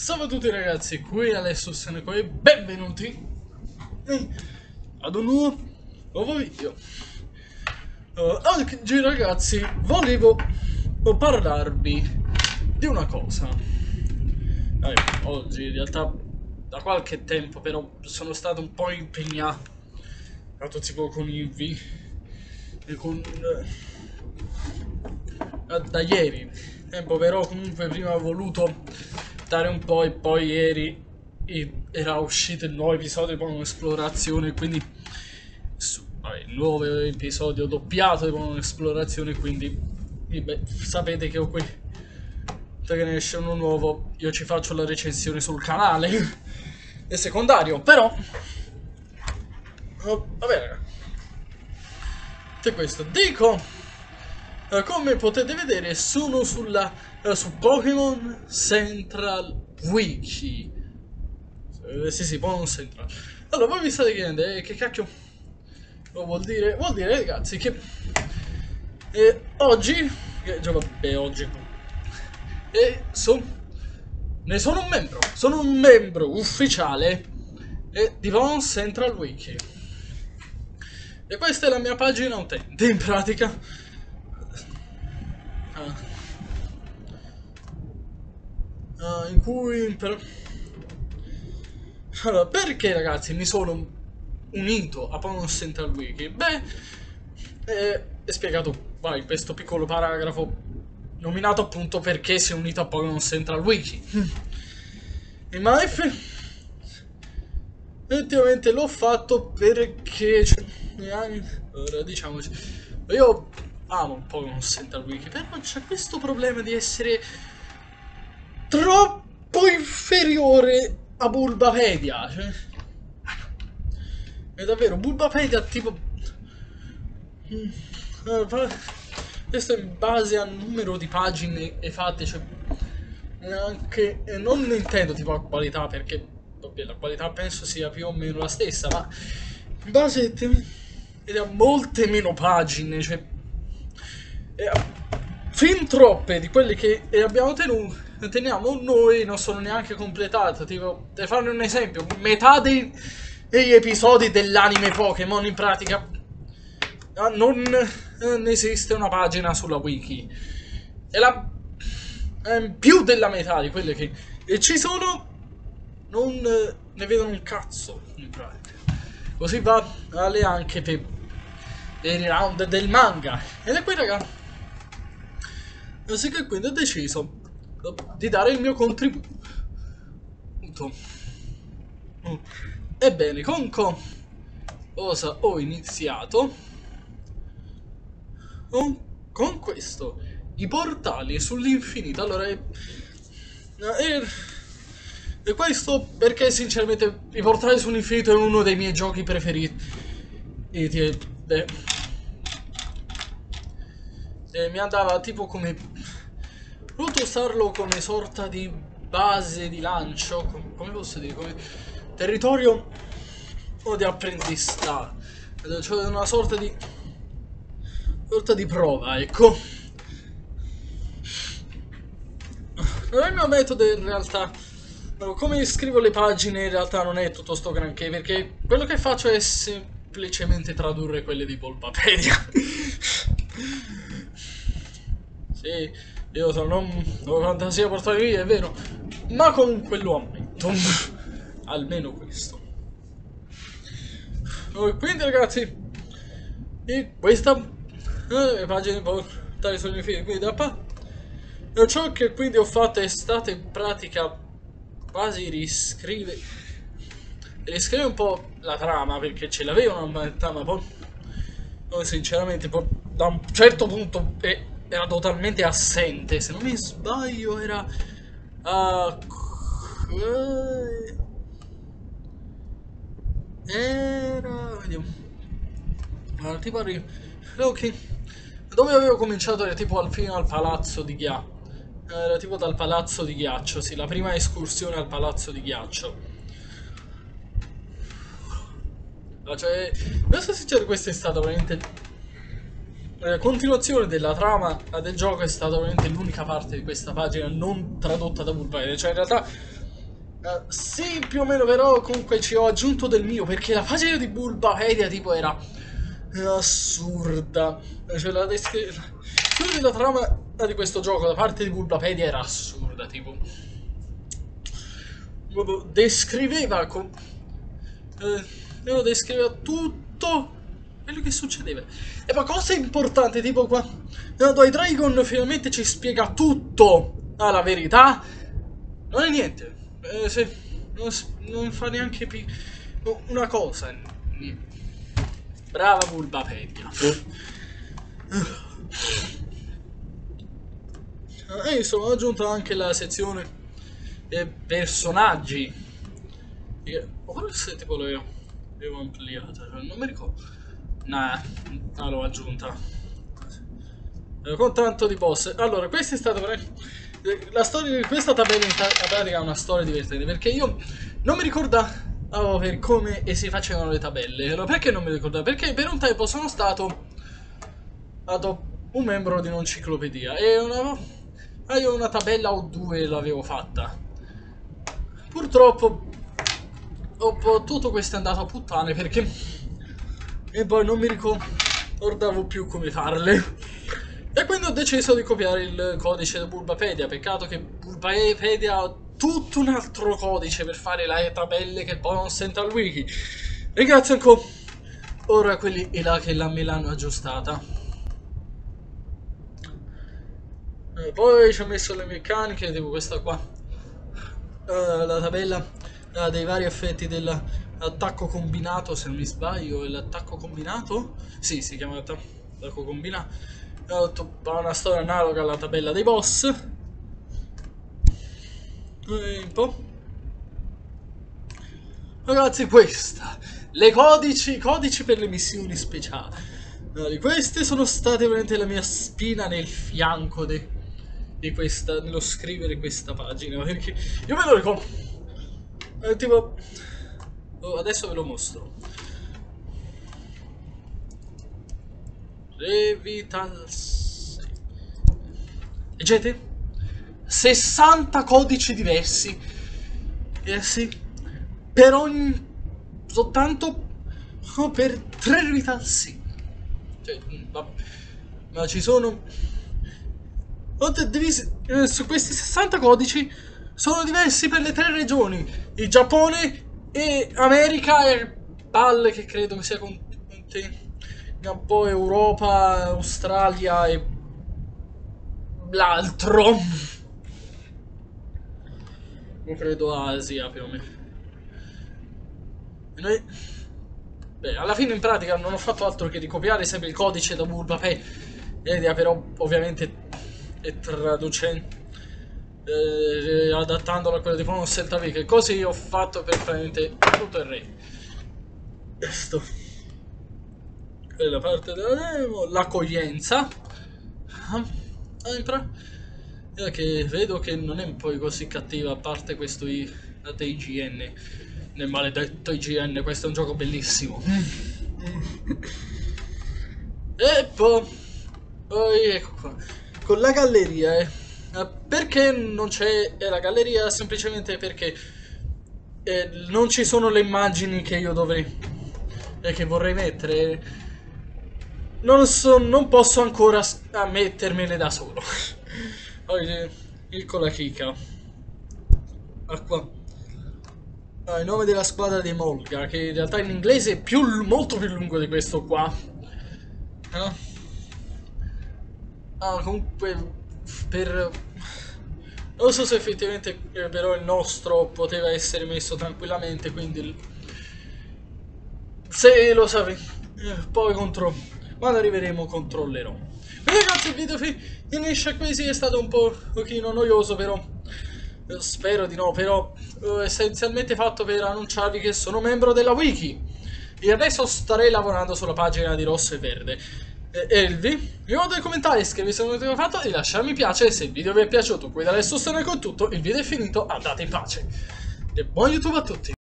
Salve a tutti ragazzi, qui Alessio Seneco e benvenuti ad un nuovo video. Oggi ragazzi volevo parlarvi di una cosa. Oggi in realtà da qualche tempo però sono stato un po' impegnato tipo con Invi e con da ieri tempo, però comunque prima ho voluto dare un po' e poi ieri era uscito il nuovo episodio di un'esplorazione, quindi il nuovo episodio doppiato di un'esplorazione, quindi sapete che ho qui che ne esce uno nuovo io ci faccio la recensione sul canale è secondario, però vabbè ragazzi, questo dico, come potete vedere sono su Pokémon Central Wiki. Sì, Pokémon Central. Allora, voi vi state chiedendo che cacchio vuol dire? Vuol dire ragazzi che oggi, oggi ne sono un membro. Sono un membro ufficiale di Pokémon Central Wiki. E questa è la mia pagina utente, in pratica. In cui allora, perché ragazzi mi sono unito a Pokémon Central Wiki? Beh, è spiegato in questo piccolo paragrafo nominato appunto perché si è unito a Pokémon Central Wiki. Ma effettivamente l'ho fatto perché ora diciamoci, io amo Pokémon Central Wiki, però c'è questo problema di essere troppo inferiore a Bulbapedia, cioè è davvero Bulbapedia tipo questo in base al numero di pagine fatte, cioè anche non intendo tipo la qualità, perché vabbè, la qualità penso sia più o meno la stessa, ma in base ed ha molte meno pagine, cioè fin troppe di quelle che abbiamo teniamo noi non sono neanche completate. Tipo, per farvi un esempio, metà degli episodi dell'anime Pokémon in pratica non esiste una pagina sulla wiki, e più della metà di quelle che ci sono non ne vedono un cazzo in pratica. Così vale anche per i round del manga. Ed è qui ragazzi, così che quindi ho deciso di dare il mio contributo. Ebbene, con cosa ho iniziato? Con questo, i portali sull'infinito. Allora, e questo perché sinceramente i portali sull'infinito è uno dei miei giochi preferiti. Mi andava tipo come voluto usarlo come sorta di base di lancio, come posso dire, come territorio o di apprendistato, cioè una sorta di prova, ecco. Il mio metodo in realtà, come scrivo le pagine in realtà non è tutto sto granché, perché quello che faccio è semplicemente tradurre quelle di Bulbapedia. Sì, io non ho fantasia portata via, è vero, ma comunque lo ammetto. Almeno questo. Quindi ragazzi, questa le pagine portali sono i film, quindi ciò che quindi ho fatto è stato in pratica quasi riscrivere un po' la trama, perché ce l'avevano una trama, poi sinceramente poi, da un certo punto era totalmente assente. Se non mi sbaglio era vediamo, tipo dove avevo cominciato era tipo fino al palazzo di ghiaccio. Era tipo dal palazzo di ghiaccio, sì, la prima escursione al palazzo di ghiaccio. Cioè, per essere sincero, questa è stata veramente la continuazione della trama del gioco, è stata veramente l'unica parte di questa pagina non tradotta da Bulbapedia. Cioè in realtà Sì, più o meno, però comunque ci ho aggiunto del mio, perché la pagina di Bulbapedia tipo era assurda. Cioè la descrizione della trama di questo gioco da parte di Bulbapedia era assurda, tipo descriveva descriveva tutto quello che succedeva. E ma cosa importante, tipo qua Dai Dragon finalmente ci spiega tutto la verità. Non è niente. Non fa neanche una cosa. Niente. Brava Bulbapedia. E insomma, ho aggiunto anche la sezione personaggi. O forse tipo l'avevo ampliata, cioè, non mi ricordo. Nah, l'ho aggiunta. Con tanto di boss. Allora, questa è stata la storia di questa tabella in pratica è una storia divertente, perché io non mi ricordavo per come si facevano le tabelle. Allora, perché non mi ricordavo? Perché per un tempo sono stato un membro di un'enciclopedia e io una tabella o due l'avevo fatta. Purtroppo tutto questo è andato a puttane perché e poi non mi ricordavo più come farle. E quindi ho deciso di copiare il codice di Bulbapedia. Peccato che Bulbapedia ha tutto un altro codice per fare le tabelle che poi non sente al wiki. Ringrazio ancora ora quelli là che me l'hanno aggiustata. Poi ci ho messo le meccaniche, tipo questa qua. La tabella dei vari effetti dell'attacco combinato, se non mi sbaglio, è l'attacco combinato? Sì, si chiama attacco combinato. Ha una storia analoga alla tabella dei boss. Un po'. Ragazzi, questa, le codici per le missioni speciali. Queste sono state veramente la mia spina nel fianco di questa, nello scrivere questa pagina, perché io me lo ricordo. Tipo, adesso ve lo mostro. Revitals. Leggete? 60 codici diversi. Sì. Per ogni. Soltanto per 3 Revitals. Cioè, ma ci sono. Su questi 60 codici sono diversi per le 3 regioni. Il Giappone e America e PAL, che credo che sia con un po' Europa, Australia e l'altro. Non credo Asia più o meno. E noi. Beh, alla fine in pratica non ho fatto altro che di copiare sempre il codice da Bulbapedia, però ovviamente traducendo. Adattandolo a quello di Pokémon Delta V, che così ho fatto per praticamente tutto il re. Questo è la parte della demo, l'accoglienza. Che vedo che non è poi così cattiva, a parte questo IGN. Nel maledetto IGN, questo è un gioco bellissimo. E poi ecco qua, con la galleria, perché non c'è la galleria? Semplicemente perché non ci sono le immagini che io dovrei che vorrei mettere. Non posso ancora mettermele da solo. Poi piccola chicca. Qua. Il nome della squadra di Molga, che in realtà in inglese è molto più lungo di questo qua. Comunque non so se effettivamente però il nostro poteva essere messo tranquillamente, quindi se lo sapevi poi quando arriveremo controllerò. Quindi ragazzi, il video finisce qui. Sì, è stato un pochino noioso, però spero di no, però essenzialmente fatto per annunciarvi che sono membro della wiki e adesso starei lavorando sulla pagina di rosso e verde. Elvi, mi mando nei commentari, scrivete se non avete fatto e lasciate mi piace se il video vi è piaciuto. Qui da adesso sono con tutto, il video è finito, andate in pace e buon YouTube a tutti.